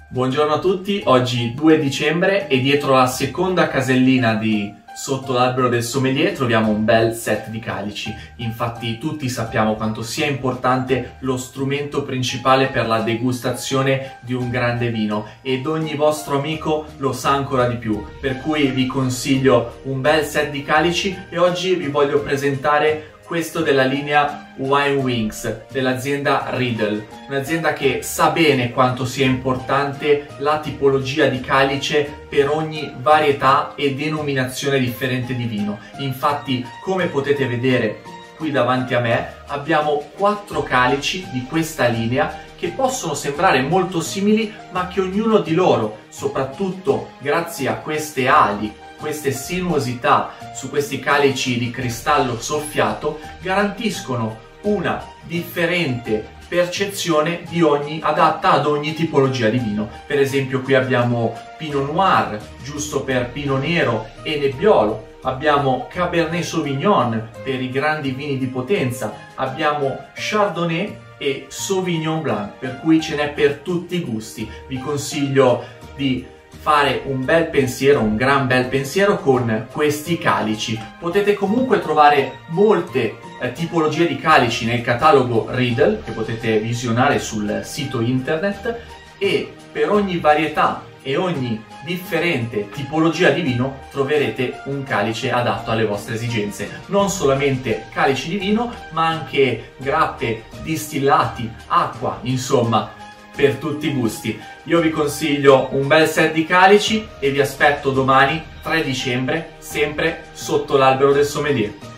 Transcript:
Buongiorno a tutti, oggi 2 dicembre e dietro la seconda casellina di Sotto l'albero del sommelier troviamo un bel set di calici. Infatti tutti sappiamo quanto sia importante lo strumento principale per la degustazione di un grande vino ed ogni vostro amico lo sa ancora di più, per cui vi consiglio un bel set di calici e oggi vi voglio presentare questo della linea Wine Wings dell'azienda Riedel, un'azienda che sa bene quanto sia importante la tipologia di calice per ogni varietà e denominazione differente di vino. Infatti, come potete vedere qui davanti a me, abbiamo 4 calici di questa linea che possono sembrare molto simili, ma che ognuno di loro, soprattutto grazie a queste ali, queste sinuosità su questi calici di cristallo soffiato, garantiscono una differente percezione adatta ad ogni tipologia di vino. Per esempio qui abbiamo Pinot Noir, giusto per Pinot Nero e Nebbiolo, abbiamo Cabernet Sauvignon per i grandi vini di potenza, abbiamo Chardonnay e Sauvignon Blanc, per cui ce n'è per tutti i gusti. Vi consiglio di fare un bel pensiero, un gran bel pensiero con questi calici. Potete comunque trovare molte tipologie di calici nel catalogo Riedel che potete visionare sul sito internet, e per ogni varietà e ogni differente tipologia di vino troverete un calice adatto alle vostre esigenze. Non solamente calici di vino, ma anche grappe, distillati, acqua, insomma per tutti i gusti. Io vi consiglio un bel set di calici e vi aspetto domani 3 dicembre sempre sotto l'albero del sommelier.